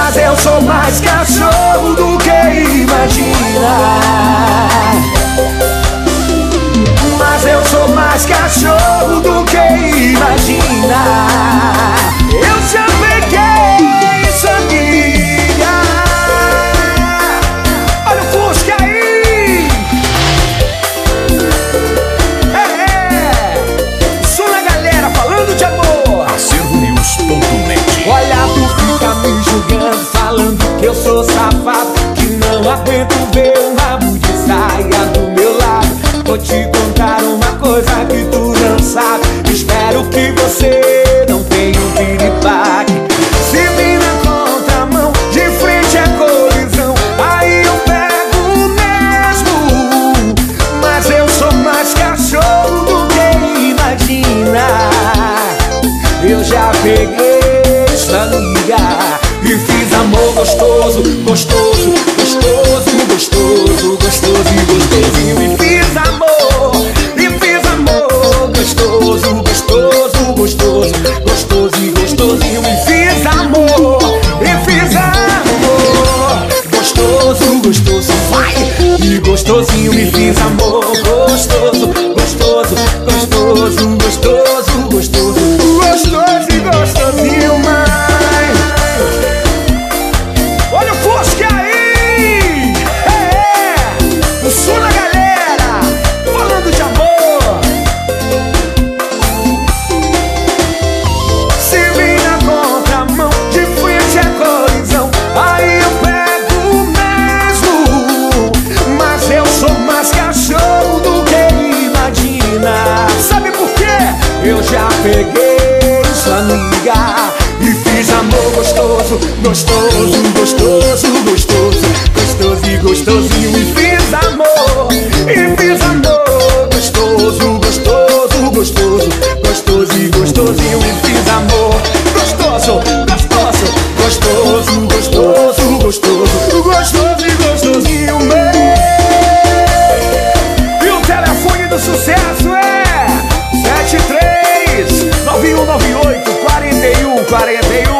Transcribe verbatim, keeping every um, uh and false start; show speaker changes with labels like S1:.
S1: Mas eu sou mais cachorro do que imagina. Mas eu sou mais cachorro do que imagina. Eu já peguei sabia. Olha o Fusca aí. É, som na galera falando de amor.
S2: Acervo news ponto net.
S1: Olha, tu fica me julgando, falando que eu sou safado, que não aguento ver um rabo de saia do meu lado. Vou te contar uma coisa que tu não sabe. Espero que você não tenha um piripaque. Se vir na contramão, de frente é colisão, aí eu pego mesmo. Mas eu sou mais cachorro do que imagina. Eu já peguei essa liga e fiz amor gostoso, gostoso, gostoso, gostoso, gostoso e gostosinho. E fiz amor, e fiz amor gostoso, gostoso, gostoso, gostoso e gostosinho. E fiz amor, e fiz amor gostoso, gostoso, vai! E gostosinho, e fiz amor gostoso, gostoso, gostoso, gostoso, gostoso, gostoso e gostosinho, mãe. Olha o Fusca aí! É, o som na galera, falando de amor. Se vir na contramão, de frente é colisão, aí eu pego mesmo. Mas eu sou mais cachorro do que imagina. Sabe por quê? Eu já peguei sua amiga e fiz amor gostoso, gostoso, gostoso, gostoso, gostoso e gostosinho. E fiz amor, e fiz amor gostoso, gostoso, gostoso, gostoso e gostosinho. E fiz amor gostoso, gostoso, gostoso, gostoso, gostoso, gostoso e gostosinho, man. E o telefone do sucesso é sete três nove um nove oito quatro um quatro um.